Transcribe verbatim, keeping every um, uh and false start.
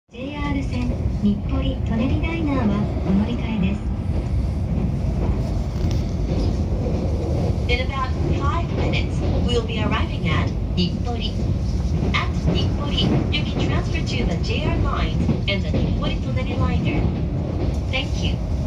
ジェイアール 線日暮里舎人ライナーはお乗り換えです。 In about five minutes, we'll be arriving at Nippori. At Nippori, you can transfer to the J R lines and the Nippori Toneri liner. Thank you.